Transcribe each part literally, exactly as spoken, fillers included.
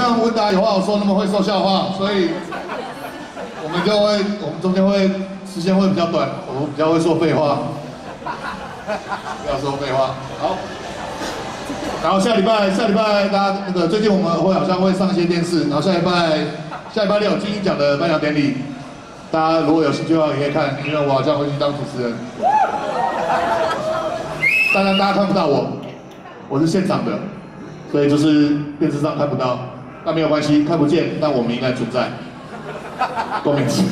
像温达有话好说，那么会说笑话，所以我们就会，我们中间会时间会比较短，我们比较会说废话，不要说废话。好，然后下礼拜下礼拜大家那个最近我们会好像会上一些电视，然后下礼拜下礼拜六金鹰奖的颁奖典礼，大家如果有兴趣的话也可以看，因为我好像会去当主持人。当然大家看不到我，我是现场的，所以就是电视上看不到，那没有关系，看不见，但我们应该存在。多名词。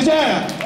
谢。